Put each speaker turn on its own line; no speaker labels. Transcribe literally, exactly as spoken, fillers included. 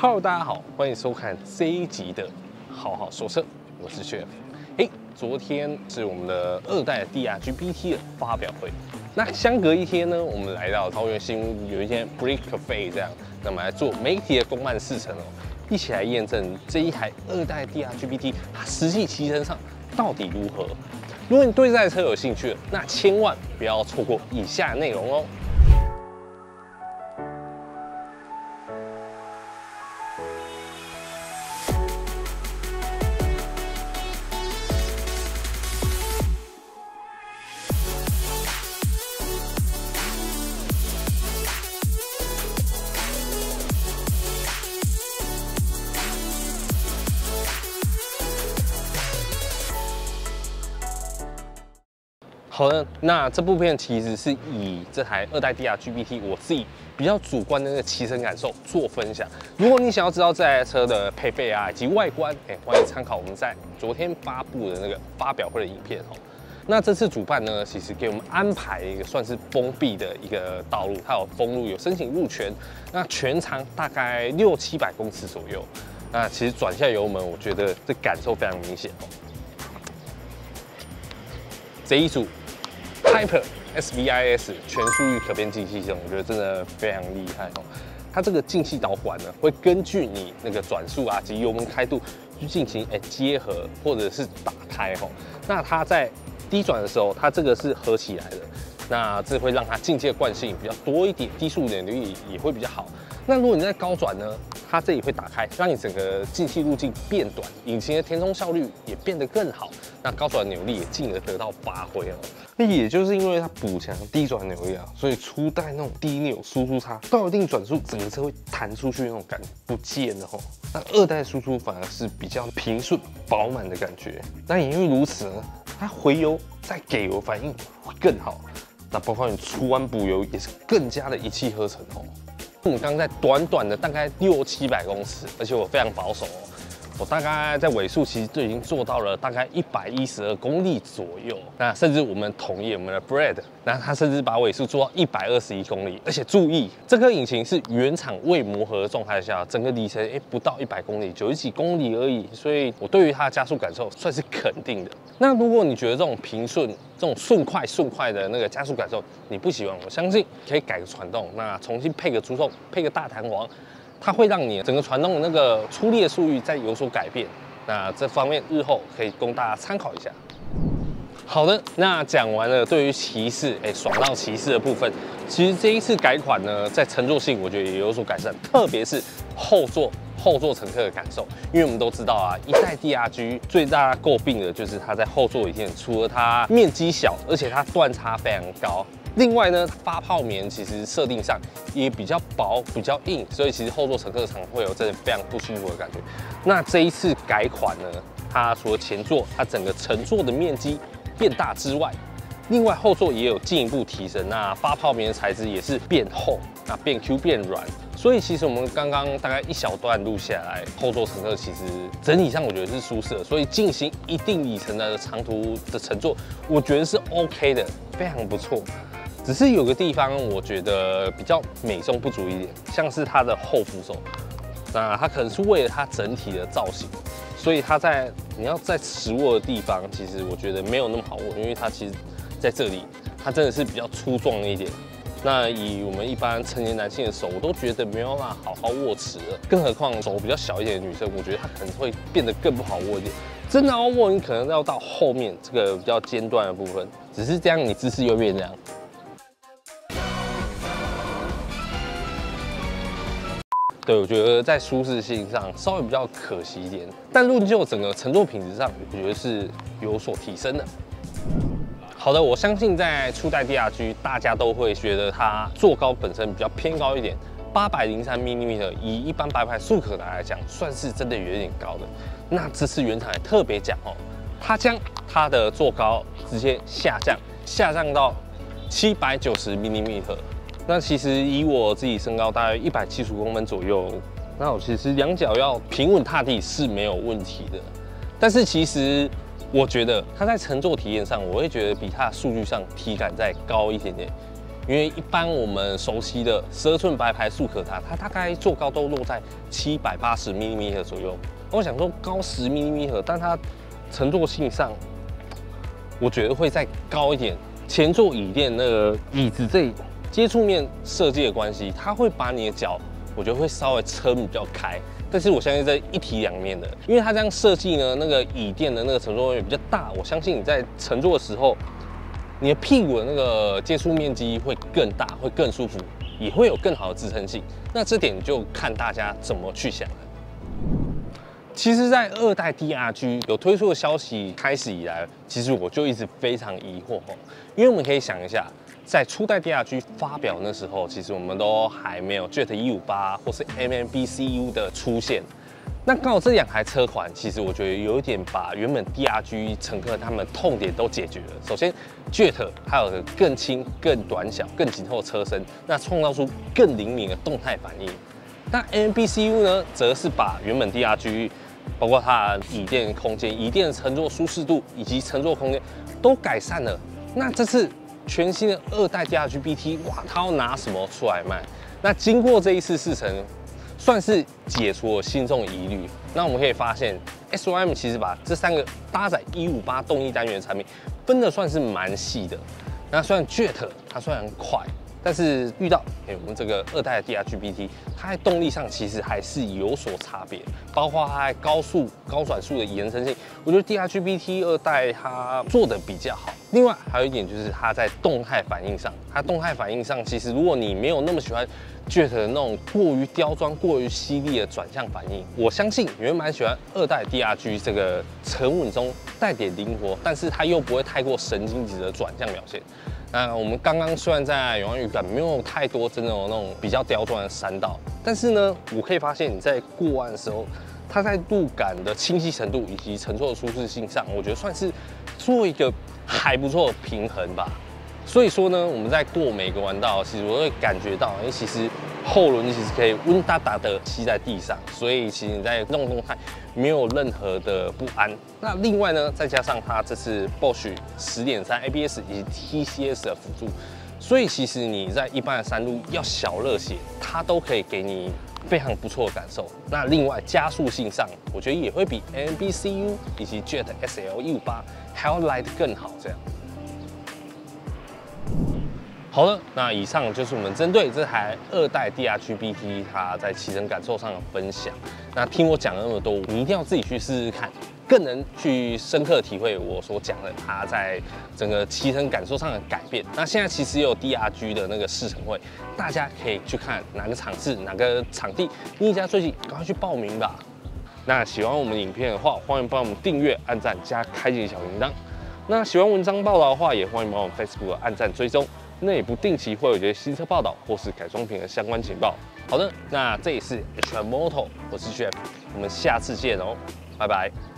Hello， 大家好，欢迎收看这一集的好好说车，我是 Chef。哎，昨天是我们的二代 D R G B T 的发表会，那相隔一天呢，我们来到桃园新屋有一间 Brick Cafe 这样，那么来做媒体的公办试乘哦，一起来验证这一台二代 D R G B T 它实际骑乘上到底如何。如果你对这台车有兴趣，那千万不要错过以下内容哦。好的，那这部片其实是以这台二代 D R G B T 我自己比较主观的那个骑乘感受做分享。如果你想要知道这台车的配备啊以及外观，哎，欢迎参考我们在昨天发布的那个发表会的影片哦。那这次主办呢，其实给我们安排一个算是封闭的一个道路，它有封路，有申请入权，那全长大概六七百公尺左右。那其实转下油门，我觉得这感受非常明显哦。这一组 Hyper S V I S 全速域可变进气系统，我觉得真的非常厉害哦。它这个进气导管呢，会根据你那个转速啊及油门开度去进行哎结合或者是打开哦。那它在低转的时候，它这个是合起来的，那这会让它进气的惯性比较多一点，低速点率也会比较好。那如果你在高转呢，它这里会打开，让你整个进气路径变短，引擎的填充效率也变得更好，那高转扭力也进而得到发挥哦。那也就是因为它补强低转扭力啊，所以初代那种低扭输出差到一定转速，整个车会弹出去那种感觉不见了吼。那二代输出反而是比较平顺饱满的感觉。那也因为如此呢，它回油再给油反应会更好。那包括你出弯补油也是更加的一气呵成哦。我们刚刚在短短的大概六七百公尺，而且我非常保守哦，我大概在尾速其实就已经做到了大概一百一十二公里左右。那甚至我们同业我们的 Brad， 那他甚至把尾速做到一百二十一公里，而且注意这颗引擎是原厂未磨合的状态下，整个里程哎不到一百公里，九十几公里而已，所以我对于它的加速感受算是肯定的。那如果你觉得这种平顺、这种顺快顺快的那个加速感受你不喜欢，我相信可以改个传动，那重新配个主动，配个大弹簧。它会让你整个传动的那个出力的速率再有所改变，那这方面日后可以供大家参考一下。好的，那讲完了对于骑士，哎，爽到骑士的部分，其实这一次改款呢，在乘坐性我觉得也有所改善，特别是后座后座乘客的感受，因为我们都知道啊，一代 D R G 最大诟病的就是它在后座里面，除了它面积小，而且它断差非常高。另外呢，发泡棉其实设定上也比较薄、比较硬，所以其实后座乘客常会有真的非常不舒服的感觉。那这一次改款呢，它除了前座它整个乘坐的面积变大之外，另外后座也有进一步提升，那发泡棉的材质也是变厚，那变 Q 变软。所以其实我们刚刚大概一小段路下来，后座乘客其实整体上我觉得是舒适的，所以进行一定里程的长途的乘坐，我觉得是 OK 的，非常不错。只是有个地方我觉得比较美中不足一点，像是它的后扶手，那它可能是为了它整体的造型，所以它在你要在持握的地方，其实我觉得没有那么好握，因为它其实在这里，它真的是比较粗壮一点。那以我们一般成年男性的手，我都觉得没有办法好好握持了，更何况手比较小一点的女生，我觉得她可能会变得更不好握一点。真的要握，你可能要到后面这个比较尖端的部分，只是这样你姿势又变这样。对，我觉得在舒适性上稍微比较可惜一点，但论就整个乘坐品质上，我觉得是有所提升的。好的，我相信在初代 D R G， 大家都会觉得它坐高本身比较偏高一点，八百零三毫米，以一般白牌速可达来讲，算是真的有点高的。那这次原厂也特别讲哦，它将它的坐高直接下降，下降到七百九十毫米。那其实以我自己身高大约一百七十五公分左右，那我其实两脚要平稳踏地是没有问题的。但是其实我觉得它在乘坐体验上，我会觉得比它的数据上体感再高一点点。 因为一般我们熟悉的十二寸白牌速可达，它大概坐高都落在七百八十毫米左右。我想说高十毫米，但它乘坐性上，我觉得会再高一点。前座椅垫那个椅子这里接触面设计的关系，它会把你的脚，我觉得会稍微撑比较开。但是我相信这一体两面的，因为它这样设计呢，那个椅垫的那个承重面比较大，我相信你在乘坐的时候，你的屁股的那个接触面积会更大，会更舒服，也会有更好的支撑性。那这点就看大家怎么去想了。其实，在二代 D R G 有推出的消息开始以来，其实我就一直非常疑惑哦，因为我们可以想一下，在初代 D R G 发表那时候，其实我们都还没有 Jet 一五八或是 M M B C U 的出现。那刚好这两台车款，其实我觉得有一点把原本 D R G 乘客他们痛点都解决了。首先 ，Jet 它有个更轻、更短小、更紧凑的车身，那创造出更灵敏的动态反应。那 M M B C U 呢，则是把原本 D R G包括它的椅垫空间、椅垫乘坐舒适度以及乘坐空间都改善了。那这次全新的二代 D R G B T， 哇，它要拿什么出来卖？那经过这一次试乘，算是解除了心中疑虑。那我们可以发现 ，S Y M 其实把这三个搭载一五八动力单元的产品分的算是蛮细的。那虽然 Jet 它虽然快，但是遇到哎、欸、我们这个二代的 D R G B T， 它在动力上其实还是有所差别，包括它在高速、高转速的延伸性，我觉得 D R G B T 二代它做的比较好。另外还有一点就是它在动态反应上，它动态反应上其实如果你没有那么喜欢 Jet 的那种过于刁钻、过于犀利的转向反应，我相信你会蛮喜欢二代 D R G 这个沉稳中带点灵活，但是它又不会太过神经质的转向表现。那我们刚刚虽然在永安渔港没有太多真的有那种比较刁钻的山道，但是呢，我可以发现你在过弯的时候，它在路感的清晰程度以及乘坐的舒适性上，我觉得算是做一个还不错的平衡吧。所以说呢，我们在过每个弯道，其实我会感觉到，因为其实后轮其实可以温哒哒的吸在地上，所以其实你在弄动态没有任何的不安。那另外呢，再加上它这次 Bosch 十点三 A B S 以及 T C S 的辅助，所以其实你在一般的山路要小热血，它都可以给你非常不错的感受。那另外加速性上，我觉得也会比 M M B C U 以及 Jet S L 一五八还要来得更好，这样。好了，那以上就是我们针对这台二代 D R G B T 它在骑乘感受上的分享。那听我讲了那么多，你一定要自己去试试看，更能去深刻体会我所讲的它在整个骑乘感受上的改变。那现在其实也有 D R G 的那个试乘会，大家可以去看哪个场次、哪个场地，你离家最近，赶快去报名吧。那喜欢我们影片的话，欢迎帮我们订阅、按赞加开启小铃铛。那喜欢文章报道的话，也欢迎帮我们 Facebook 按赞追踪。那也不定期会有一些新车报道或是改装品的相关情报。好的，那这里是 H M Moto， 我是 Jeff， 我们下次见哦，拜拜。